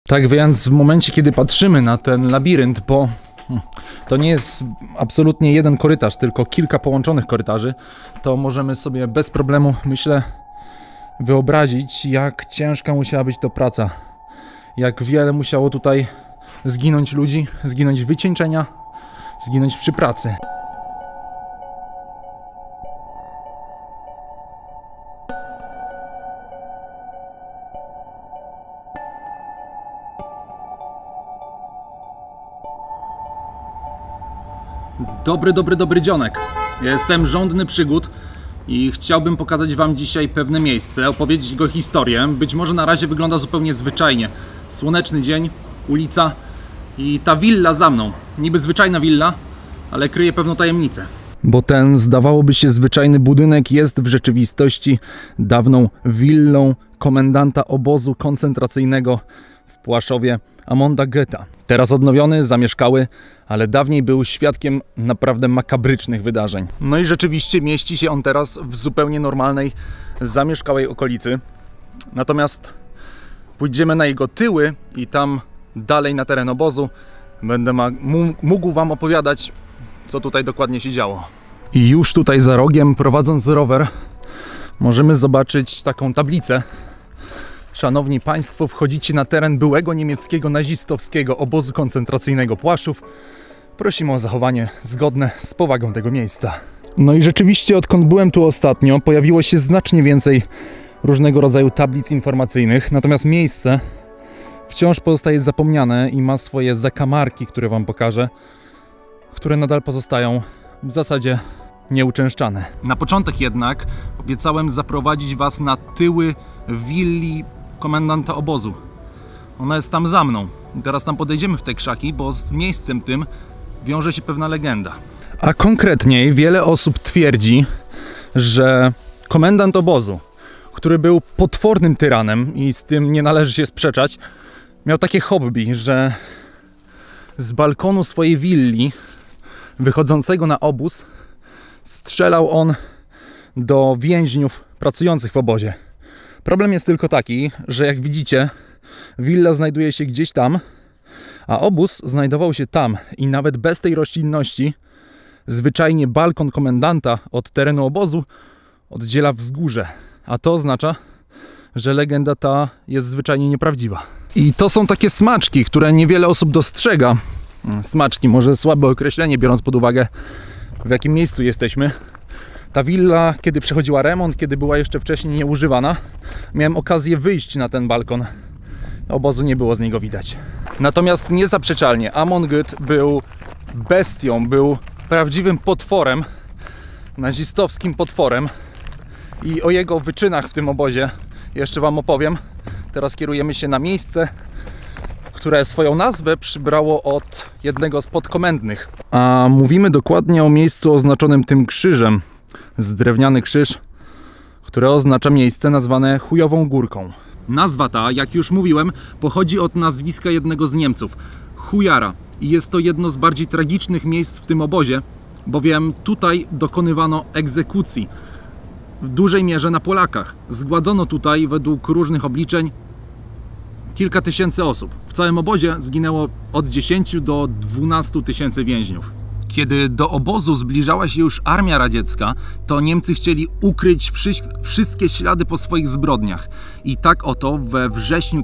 Tak więc w momencie, kiedy patrzymy na ten labirynt, bo to nie jest absolutnie jeden korytarz, tylko kilka połączonych korytarzy, to możemy sobie bez problemu, myślę, wyobrazić, jak ciężka musiała być to praca. Jak wiele musiało tutaj zginąć ludzi, zginąć wycieńczenia, zginąć przy pracy. Dobry dzionek. Ja jestem żądny przygód i chciałbym pokazać wam dzisiaj pewne miejsce, opowiedzieć jego historię. Być może na razie wygląda zupełnie zwyczajnie. Słoneczny dzień, ulica i ta willa za mną. Niby zwyczajna willa, ale kryje pewną tajemnicę. Bo ten, zdawałoby się, zwyczajny budynek jest w rzeczywistości dawną willą komendanta obozu koncentracyjnego w Płaszowie Amonda Goetha. Teraz odnowiony, zamieszkały, ale dawniej był świadkiem naprawdę makabrycznych wydarzeń. No i rzeczywiście mieści się on teraz w zupełnie normalnej, zamieszkałej okolicy. Natomiast pójdziemy na jego tyły i tam dalej na teren obozu będę mógł wam opowiadać, co tutaj dokładnie się działo. I już tutaj za rogiem, prowadząc rower, możemy zobaczyć taką tablicę. Szanowni Państwo, wchodzicie na teren byłego niemieckiego nazistowskiego obozu koncentracyjnego Płaszów. Prosimy o zachowanie zgodne z powagą tego miejsca. No i rzeczywiście, odkąd byłem tu ostatnio, pojawiło się znacznie więcej różnego rodzaju tablic informacyjnych, natomiast miejsce wciąż pozostaje zapomniane i ma swoje zakamarki, które wam pokażę, które nadal pozostają w zasadzie nieuczęszczane. Na początek jednak obiecałem zaprowadzić was na tyły willi komendanta obozu. Ona jest tam za mną. I teraz tam podejdziemy w te krzaki, bo z miejscem tym wiąże się pewna legenda. A konkretniej wiele osób twierdzi, że komendant obozu, który był potwornym tyranem i z tym nie należy się sprzeczać, miał takie hobby, że z balkonu swojej willi wychodzącego na obóz strzelał on do więźniów pracujących w obozie. Problem jest tylko taki, że jak widzicie, willa znajduje się gdzieś tam, a obóz znajdował się tam i nawet bez tej roślinności zwyczajnie balkon komendanta od terenu obozu oddziela wzgórze, a to oznacza, że legenda ta jest zwyczajnie nieprawdziwa. I to są takie smaczki, które niewiele osób dostrzega. Smaczki, może słabe określenie, biorąc pod uwagę, w jakim miejscu jesteśmy. Ta willa, kiedy przechodziła remont, kiedy była jeszcze wcześniej nieużywana, miałem okazję wyjść na ten balkon. Obozu nie było z niego widać. Natomiast niezaprzeczalnie Amon Goethe był bestią, był prawdziwym potworem, nazistowskim potworem. I o jego wyczynach w tym obozie jeszcze wam opowiem. Teraz kierujemy się na miejsce, które swoją nazwę przybrało od jednego z podkomendnych. A mówimy dokładnie o miejscu oznaczonym tym krzyżem. Z drewniany krzyż, które oznacza miejsce nazwane Chujową Górką. Nazwa ta, jak już mówiłem, pochodzi od nazwiska jednego z Niemców, Chujara. I jest to jedno z bardziej tragicznych miejsc w tym obozie, bowiem tutaj dokonywano egzekucji. W dużej mierze na Polakach. Zgładzono tutaj, według różnych obliczeń, kilka tysięcy osób. W całym obozie zginęło od 10 do 12 tysięcy więźniów. Kiedy do obozu zbliżała się już armia radziecka, to Niemcy chcieli ukryć wszystkie ślady po swoich zbrodniach. I tak oto we wrześniu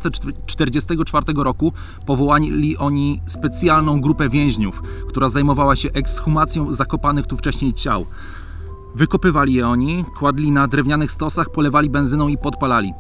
1944 roku powołali oni specjalną grupę więźniów, która zajmowała się ekshumacją zakopanych tu wcześniej ciał. Wykopywali je oni, kładli na drewnianych stosach, polewali benzyną i podpalali.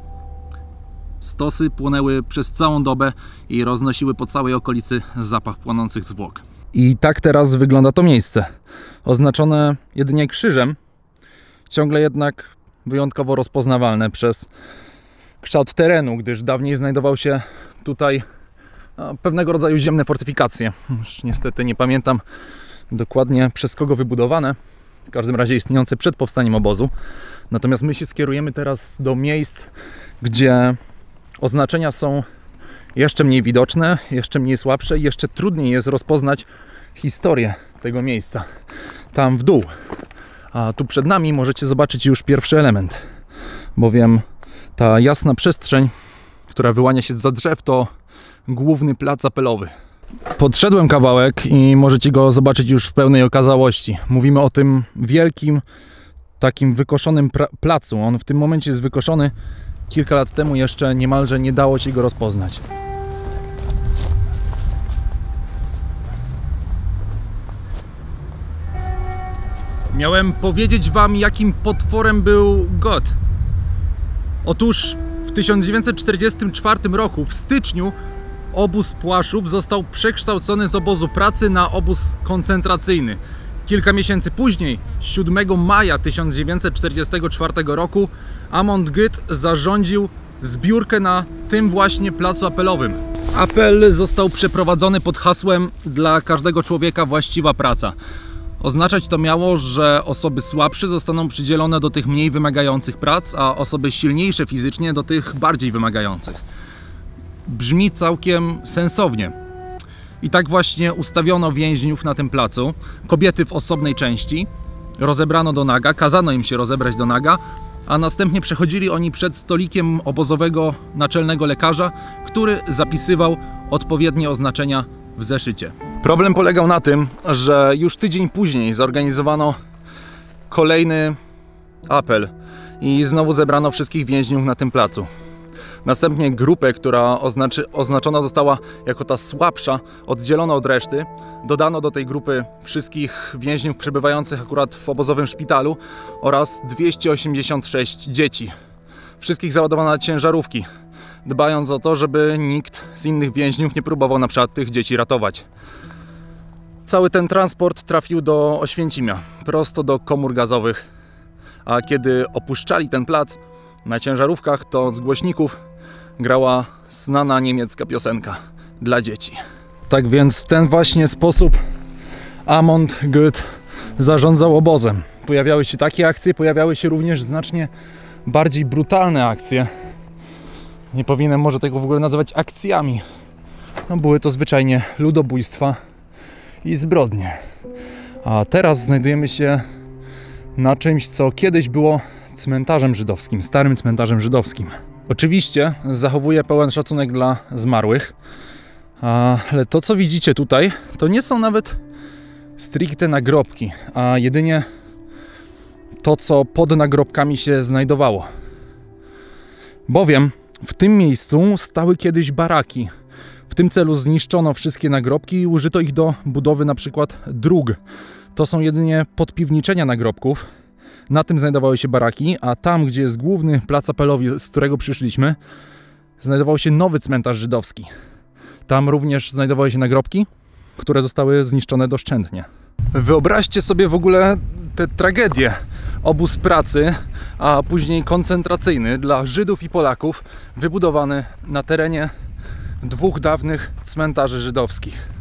Stosy płonęły przez całą dobę i roznosiły po całej okolicy zapach płonących zwłok. I tak teraz wygląda to miejsce. Oznaczone jedynie krzyżem, ciągle jednak wyjątkowo rozpoznawalne przez kształt terenu, gdyż dawniej znajdował się tutaj pewnego rodzaju ziemne fortyfikacje. Już niestety nie pamiętam dokładnie przez kogo wybudowane, w każdym razie istniejące przed powstaniem obozu. Natomiast my się skierujemy teraz do miejsc, gdzie oznaczenia są jeszcze mniej widoczne, jeszcze mniej słabsze i jeszcze trudniej jest rozpoznać historię tego miejsca. Tam w dół. A tu przed nami możecie zobaczyć już pierwszy element. Bowiem ta jasna przestrzeń, która wyłania się zza drzew, to główny plac apelowy. Podszedłem kawałek i możecie go zobaczyć już w pełnej okazałości. Mówimy o tym wielkim, takim wykoszonym placu. On w tym momencie jest wykoszony. Kilka lat temu jeszcze niemalże nie dało się go rozpoznać. Miałem powiedzieć wam, jakim potworem był Goth. Otóż w 1944 roku, w styczniu, obóz Płaszów został przekształcony z obozu pracy na obóz koncentracyjny. Kilka miesięcy później, 7 maja 1944 roku, Amon Goeth zarządził zbiórkę na tym właśnie placu apelowym. Apel został przeprowadzony pod hasłem "Dla każdego człowieka właściwa praca". Oznaczać to miało, że osoby słabsze zostaną przydzielone do tych mniej wymagających prac, a osoby silniejsze fizycznie do tych bardziej wymagających. Brzmi całkiem sensownie. I tak właśnie ustawiono więźniów na tym placu, kobiety w osobnej części, rozebrano do naga, kazano im się rozebrać do naga, a następnie przechodzili oni przed stolikiem obozowego naczelnego lekarza, który zapisywał odpowiednie oznaczenia w zeszycie. Problem polegał na tym, że już tydzień później zorganizowano kolejny apel i znowu zebrano wszystkich więźniów na tym placu. Następnie grupę, która oznaczona została jako ta słabsza, oddzielono od reszty. Dodano do tej grupy wszystkich więźniów przebywających akurat w obozowym szpitalu oraz 286 dzieci. Wszystkich załadowano na ciężarówki, dbając o to, żeby nikt z innych więźniów nie próbował na przykład tych dzieci ratować. Cały ten transport trafił do Oświęcimia, prosto do komór gazowych. A kiedy opuszczali ten plac na ciężarówkach, to z głośników grała znana niemiecka piosenka dla dzieci. Tak więc w ten właśnie sposób Amon Goeth zarządzał obozem. Pojawiały się takie akcje, pojawiały się również znacznie bardziej brutalne akcje. Nie powinienem może tego w ogóle nazywać akcjami. No, były to zwyczajnie ludobójstwa i zbrodnie. A teraz znajdujemy się na czymś, co kiedyś było cmentarzem żydowskim, starym cmentarzem żydowskim. Oczywiście zachowuję pełen szacunek dla zmarłych, ale to, co widzicie tutaj, to nie są nawet stricte nagrobki, a jedynie to, co pod nagrobkami się znajdowało. Bowiem w tym miejscu stały kiedyś baraki. W tym celu zniszczono wszystkie nagrobki i użyto ich do budowy na przykład dróg. To są jedynie podpiwniczenia nagrobków. Na tym znajdowały się baraki, a tam, gdzie jest główny plac apelowy, z którego przyszliśmy, znajdował się nowy cmentarz żydowski. Tam również znajdowały się nagrobki, które zostały zniszczone doszczętnie. Wyobraźcie sobie w ogóle tę tragedię. Obóz pracy, a później koncentracyjny dla Żydów i Polaków, wybudowany na terenie dwóch dawnych cmentarzy żydowskich.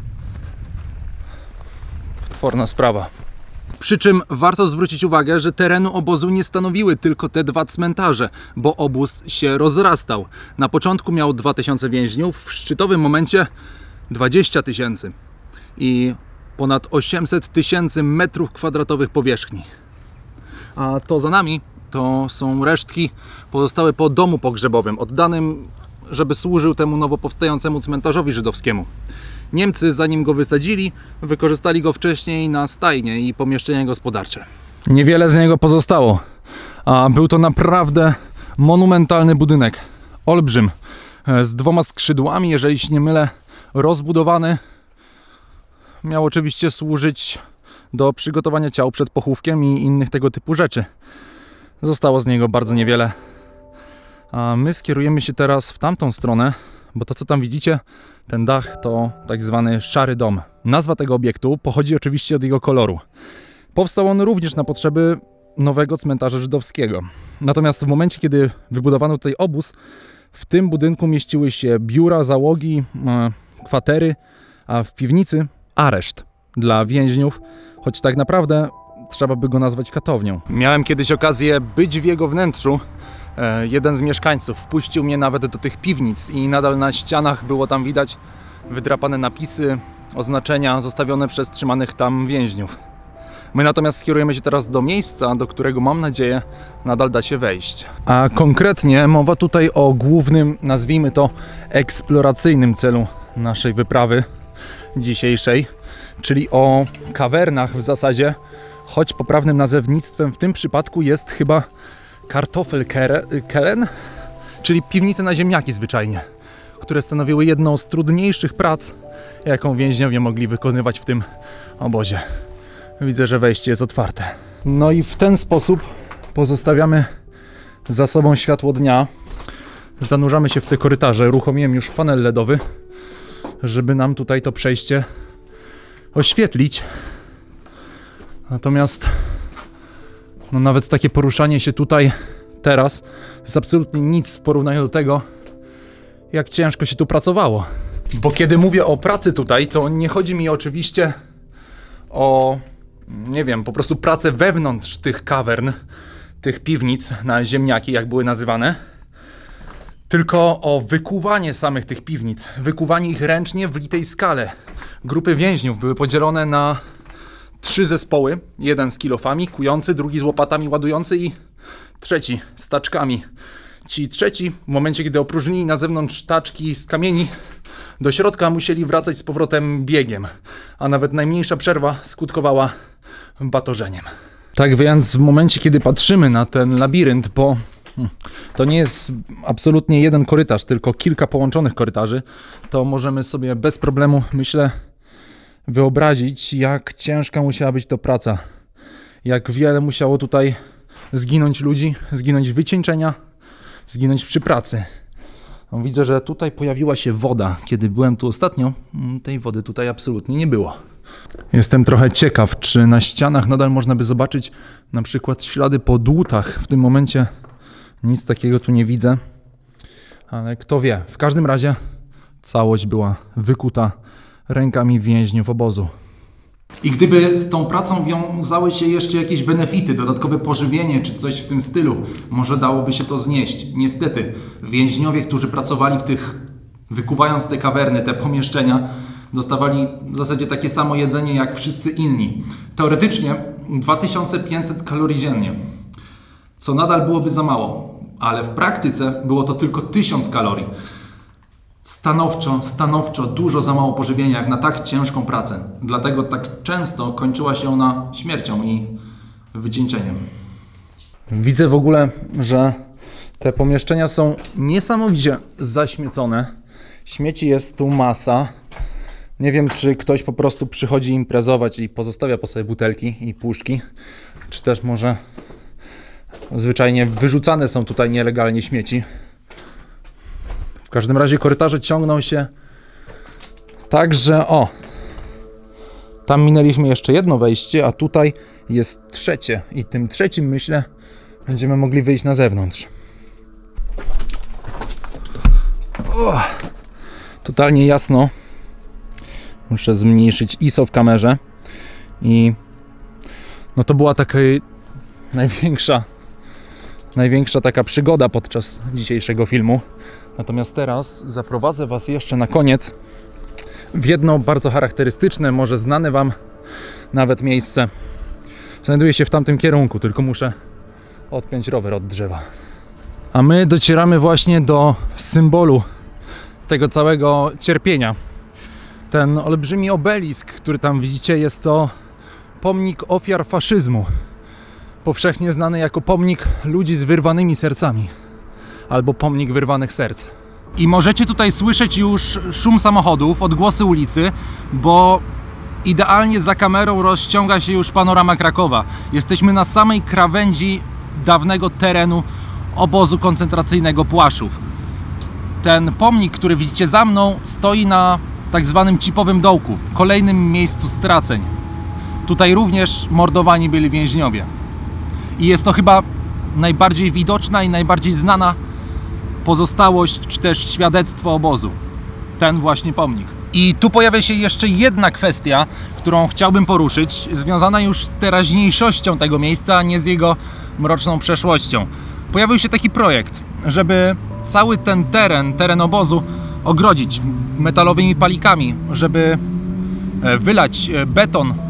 Potworna sprawa. Przy czym warto zwrócić uwagę, że terenu obozu nie stanowiły tylko te dwa cmentarze, bo obóz się rozrastał. Na początku miał 2000 więźniów, w szczytowym momencie 20 000 i ponad 800 000 metrów kwadratowych powierzchni. A to za nami to są resztki pozostałe po domu pogrzebowym, oddanym, żeby służył temu nowo powstającemu cmentarzowi żydowskiemu. Niemcy, zanim go wysadzili, wykorzystali go wcześniej na stajnie i pomieszczenia gospodarcze. Niewiele z niego pozostało, a był to naprawdę monumentalny budynek. Olbrzym, z 2 skrzydłami, jeżeli się nie mylę, rozbudowany. Miał oczywiście służyć do przygotowania ciał przed pochówkiem i innych tego typu rzeczy. Zostało z niego bardzo niewiele. A my skierujemy się teraz w tamtą stronę, bo to, co tam widzicie, ten dach to tak zwany szary dom. Nazwa tego obiektu pochodzi oczywiście od jego koloru. Powstał on również na potrzeby nowego cmentarza żydowskiego. Natomiast w momencie, kiedy wybudowano tutaj obóz, w tym budynku mieściły się biura, załogi, kwatery, a w piwnicy areszt dla więźniów, choć tak naprawdę trzeba by go nazwać katownią. Miałem kiedyś okazję być w jego wnętrzu. Jeden z mieszkańców wpuścił mnie nawet do tych piwnic i nadal na ścianach było tam widać wydrapane napisy, oznaczenia zostawione przez trzymanych tam więźniów. My natomiast skierujemy się teraz do miejsca, do którego mam nadzieję nadal da się wejść. A konkretnie mowa tutaj o głównym, nazwijmy to, eksploracyjnym celu naszej wyprawy dzisiejszej, czyli o kawernach w zasadzie, choć poprawnym nazewnictwem w tym przypadku jest chyba Kartoffelkeller, czyli piwnice na ziemniaki zwyczajnie, które stanowiły jedną z trudniejszych prac, jaką więźniowie mogli wykonywać w tym obozie. Widzę, że wejście jest otwarte. No i w ten sposób pozostawiamy za sobą światło dnia. Zanurzamy się w te korytarze. Uruchomiłem już panel LEDowy, żeby nam tutaj to przejście oświetlić. Natomiast no nawet takie poruszanie się tutaj teraz jest absolutnie nic w porównaniu do tego, jak ciężko się tu pracowało. Bo kiedy mówię o pracy tutaj, to nie chodzi mi oczywiście o, nie wiem, po prostu pracę wewnątrz tych kawern, tych piwnic na ziemniaki, jak były nazywane, tylko o wykuwanie samych tych piwnic, wykuwanie ich ręcznie w litej skale. Grupy więźniów były podzielone na 3 zespoły, jeden z kilofami kujący, drugi z łopatami ładujący i trzeci z taczkami. Ci trzeci, w momencie kiedy opróżnili na zewnątrz taczki z kamieni, do środka musieli wracać z powrotem biegiem, a nawet najmniejsza przerwa skutkowała batorzeniem. Tak więc w momencie, kiedy patrzymy na ten labirynt, bo to nie jest absolutnie jeden korytarz, tylko kilka połączonych korytarzy, to możemy sobie bez problemu, myślę, wyobrazić, jak ciężka musiała być to praca. Jak wiele musiało tutaj zginąć ludzi, zginąć wycieńczenia, zginąć przy pracy. No, widzę, że tutaj pojawiła się woda. Kiedy byłem tu ostatnio, tej wody tutaj absolutnie nie było. Jestem trochę ciekaw, czy na ścianach nadal można by zobaczyć na przykład ślady po dłutach. W tym momencie nic takiego tu nie widzę, ale kto wie. W każdym razie całość była wykuta rękami więźniów obozu. I gdyby z tą pracą wiązały się jeszcze jakieś benefity, dodatkowe pożywienie czy coś w tym stylu, może dałoby się to znieść. Niestety, więźniowie, którzy pracowali w tych, wykuwając te kawerny, te pomieszczenia, dostawali w zasadzie takie samo jedzenie jak wszyscy inni. Teoretycznie 2500 kalorii dziennie, co nadal byłoby za mało, ale w praktyce było to tylko 1000 kalorii. Stanowczo dużo za mało pożywienia jak na tak ciężką pracę. Dlatego tak często kończyła się ona śmiercią i wycieńczeniem. Widzę w ogóle, że te pomieszczenia są niesamowicie zaśmiecone. Śmieci jest tu masa. Nie wiem, czy ktoś po prostu przychodzi imprezować i pozostawia po sobie butelki i puszki, czy też może zwyczajnie wyrzucane są tutaj nielegalnie śmieci. W każdym razie korytarze ciągną się tak, że tam minęliśmy jeszcze jedno wejście, a tutaj jest trzecie i tym trzecim, myślę, będziemy mogli wyjść na zewnątrz. Totalnie jasno. Muszę zmniejszyć ISO w kamerze i no to była taka największa taka przygoda podczas dzisiejszego filmu. Natomiast teraz zaprowadzę Was jeszcze na koniec w jedno bardzo charakterystyczne, może znane Wam nawet miejsce. Znajduje się w tamtym kierunku, tylko muszę odpiąć rower od drzewa. A my docieramy właśnie do symbolu tego całego cierpienia. Ten olbrzymi obelisk, który tam widzicie, jest to pomnik ofiar faszyzmu. Powszechnie znany jako pomnik ludzi z wyrwanymi sercami. Albo pomnik wyrwanych serc. I możecie tutaj słyszeć już szum samochodów, odgłosy ulicy, bo idealnie za kamerą rozciąga się już panorama Krakowa. Jesteśmy na samej krawędzi dawnego terenu obozu koncentracyjnego Płaszów. Ten pomnik, który widzicie za mną, stoi na tak zwanym Cipowym Dołku, kolejnym miejscu straceń. Tutaj również mordowani byli więźniowie. I jest to chyba najbardziej widoczna i najbardziej znana pozostałość, czy też świadectwo obozu. Ten właśnie pomnik. I tu pojawia się jeszcze jedna kwestia, którą chciałbym poruszyć, związana już z teraźniejszością tego miejsca, a nie z jego mroczną przeszłością. Pojawił się taki projekt, żeby cały ten teren obozu ogrodzić metalowymi palikami, żeby wylać beton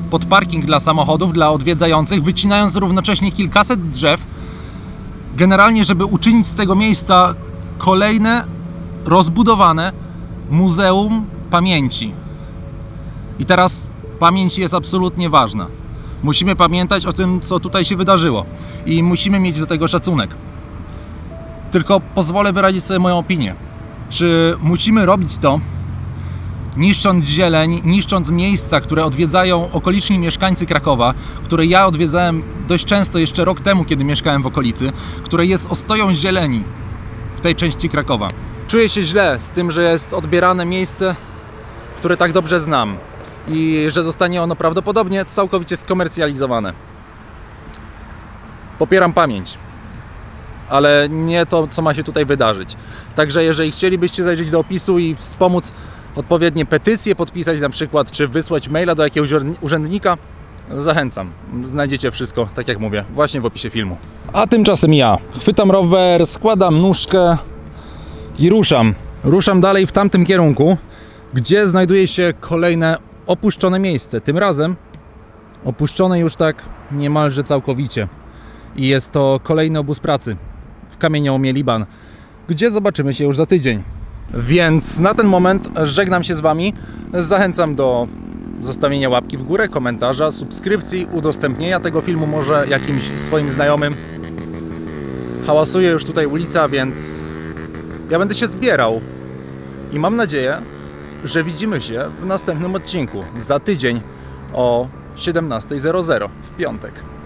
pod parking dla samochodów, dla odwiedzających, wycinając równocześnie kilkaset drzew, generalnie, żeby uczynić z tego miejsca kolejne rozbudowane muzeum pamięci. I teraz pamięć jest absolutnie ważna. Musimy pamiętać o tym, co tutaj się wydarzyło i musimy mieć do tego szacunek. Tylko pozwolę wyrazić sobie moją opinię. Czy musimy robić to, niszcząc zieleń, niszcząc miejsca, które odwiedzają okoliczni mieszkańcy Krakowa, które ja odwiedzałem dość często jeszcze rok temu, kiedy mieszkałem w okolicy, które jest ostoją zieleni w tej części Krakowa. Czuję się źle z tym, że jest odbierane miejsce, które tak dobrze znam i że zostanie ono prawdopodobnie całkowicie skomercjalizowane. Popieram pamięć, ale nie to, co ma się tutaj wydarzyć. Także jeżeli chcielibyście zajrzeć do opisu i wspomóc odpowiednie petycje, podpisać na przykład, czy wysłać maila do jakiegoś urzędnika, zachęcam. Znajdziecie wszystko, tak jak mówię, właśnie w opisie filmu. A tymczasem ja chwytam rower, składam nóżkę i ruszam. Ruszam dalej w tamtym kierunku, gdzie znajduje się kolejne opuszczone miejsce. Tym razem opuszczone już tak niemalże całkowicie. I jest to kolejny obóz pracy w Kamieniołomie Liban, gdzie zobaczymy się już za tydzień. Więc na ten moment żegnam się z Wami. Zachęcam do zostawienia łapki w górę, komentarza, subskrypcji, udostępnienia tego filmu może jakimś swoim znajomym. Hałasuje już tutaj ulica, więc ja będę się zbierał i mam nadzieję, że widzimy się w następnym odcinku za tydzień o 17:00 w piątek.